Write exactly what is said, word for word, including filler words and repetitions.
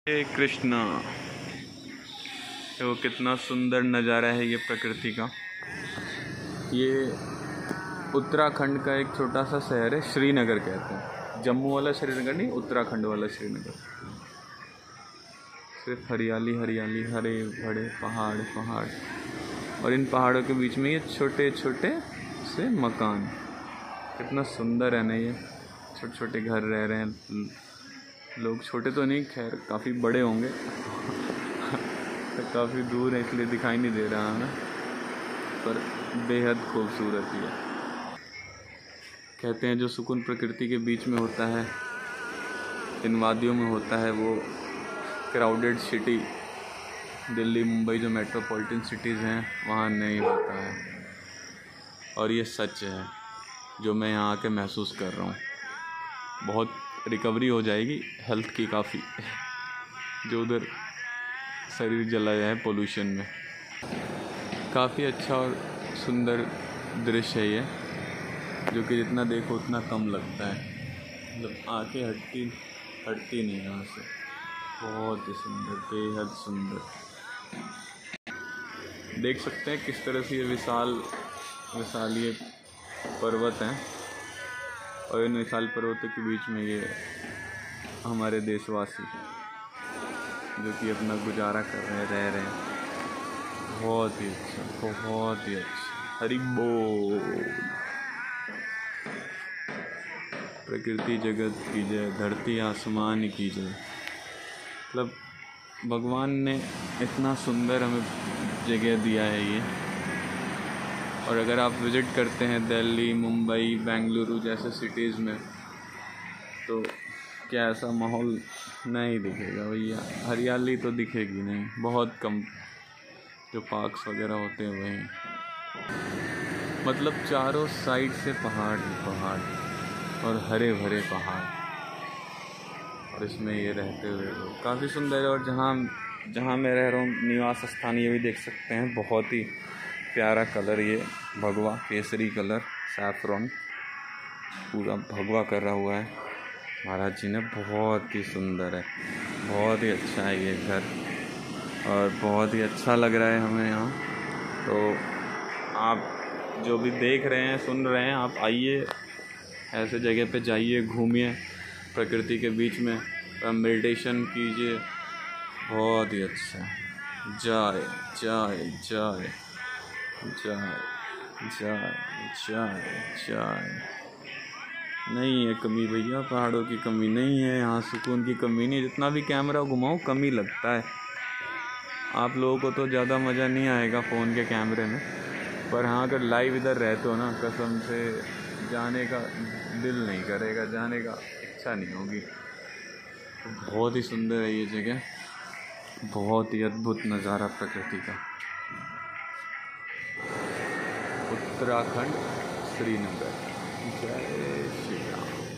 हे कृष्णा, वो कितना सुंदर नज़ारा है ये प्रकृति का। ये उत्तराखंड का एक छोटा सा शहर है, श्रीनगर कहते हैं। जम्मू वाला श्रीनगर नहीं, उत्तराखंड वाला श्रीनगर। सिर्फ हरियाली हरियाली, हरे भरे पहाड़ पहाड़, और इन पहाड़ों के बीच में ये छोटे छोटे से मकान। कितना सुंदर है ना, ये छोटे छोटे घर रह रहे हैं लोग। छोटे तो नहीं, खैर काफ़ी बड़े होंगे तो काफ़ी दूर है इसलिए दिखाई नहीं दे रहा है, पर बेहद खूबसूरत ही है। कहते हैं जो सुकून प्रकृति के बीच में होता है, इन वादियों में होता है, वो क्राउडेड सिटी दिल्ली मुंबई जो मेट्रोपॉलिटन सिटीज़ हैं वहाँ नहीं होता है। और ये सच है जो मैं यहाँ आके महसूस कर रहा हूँ। बहुत रिकवरी हो जाएगी हेल्थ की काफ़ी, जो उधर शरीर जला जाए पोल्यूशन में। काफ़ी अच्छा और सुंदर दृश्य है ये, जो कि जितना देखो उतना कम लगता है। मतलब आंखें हटती हटती नहीं यहाँ से। बहुत ही सुंदर, बेहद सुंदर। देख सकते हैं किस तरह से ये विशाल विशाल ये पर्वत हैं, और इन विशाल पर्वतों के बीच में ये हमारे देशवासी जो कि अपना गुजारा कर रहे हैं, रह रहे हैं। बहुत ही अच्छा, बहुत ही अच्छा। हरि बोल। प्रकृति जगत की जय, धरती आसमान की जय। मतलब भगवान ने इतना सुंदर हमें जगह दिया है ये। और अगर आप विज़िट करते हैं दिल्ली मुंबई बेंगलुरु जैसे सिटीज़ में, तो क्या ऐसा माहौल नहीं दिखेगा भैया। हरियाली तो दिखेगी नहीं, बहुत कम। जो पार्क्स वगैरह होते हैं वहीं, मतलब चारों साइड से पहाड़ ही पहाड़ और हरे भरे पहाड़, और इसमें ये रहते हुए लोग काफ़ी सुंदर है। और जहाँ जहाँ मैं रह रहा हूँ निवास स्थान, ये भी देख सकते हैं। बहुत ही प्यारा कलर, ये भगवा केसरी कलर, सैफरॉन पूरा भगवा करा हुआ है महाराज जी ने। बहुत ही सुंदर है, बहुत ही अच्छा है ये घर, और बहुत ही अच्छा लग रहा है हमें यहाँ। तो आप जो भी देख रहे हैं सुन रहे हैं, आप आइए, ऐसे जगह पे जाइए, घूमिए प्रकृति के बीच में, मेडिटेशन कीजिए। बहुत ही अच्छा। जाए जाए जाए जाए जाए जाए जाए। नहीं है कमी भैया, पहाड़ों की कमी नहीं है यहाँ, सुकून की कमी नहीं। जितना भी कैमरा घुमाओ कम ही लगता है। आप लोगों को तो ज़्यादा मज़ा नहीं आएगा फ़ोन के कैमरे में, पर हाँ अगर लाइव इधर रहते हो ना, कसम से जाने का दिल नहीं करेगा, जाने का इच्छा नहीं होगी। बहुत ही सुंदर है ये जगह, बहुत ही अद्भुत नज़ारा प्रकृति का। उत्तराखंड श्रीनगर। जय श्री राम।